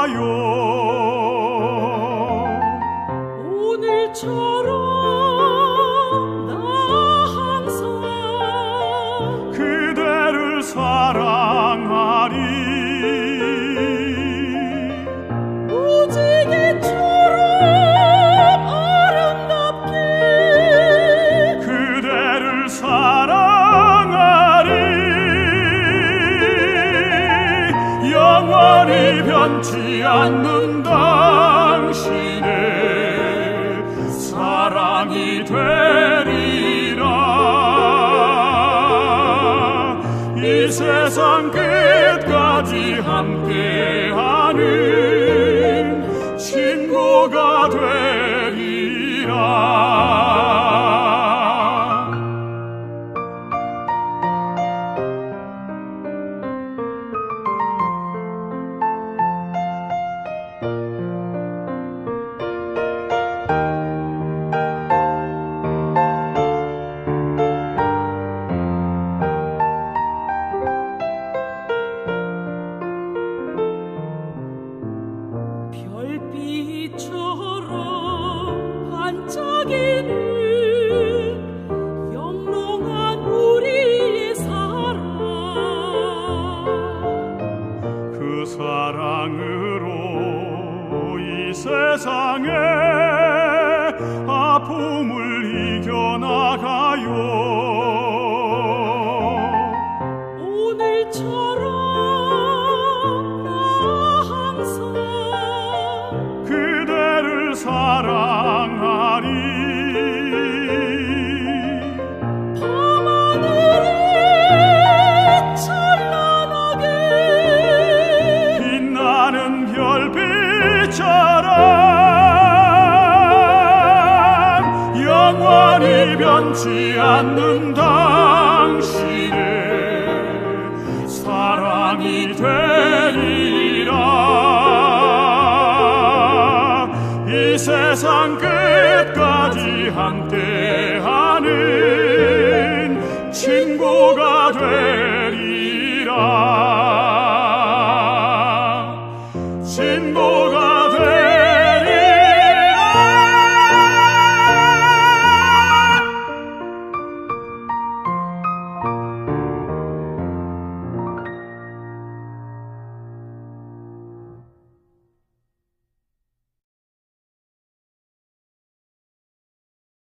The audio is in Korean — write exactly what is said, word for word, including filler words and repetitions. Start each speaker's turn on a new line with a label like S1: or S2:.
S1: 오늘처럼 나 항상
S2: 그대를 사랑하리.
S1: 무지개처럼 아름답게
S2: 그대를 사랑하리. 영원히 변치 않는 당신의 사랑이 되리라. 이 세상 끝까지 함께하는 친구가 되리라.
S1: 별빛처럼 반짝이는 영롱한 우리의 사랑,
S2: 그 사랑으로 이 세상의 아픔을 이겨나가요.
S1: 오늘처럼 나 항상
S2: 그대를 사랑하리.
S1: 밤하늘에 찬란하게
S2: 빛나는 별빛처럼 영원히 변치 않는 당신의 사랑이 되리라. 이 세상 끝까지 함께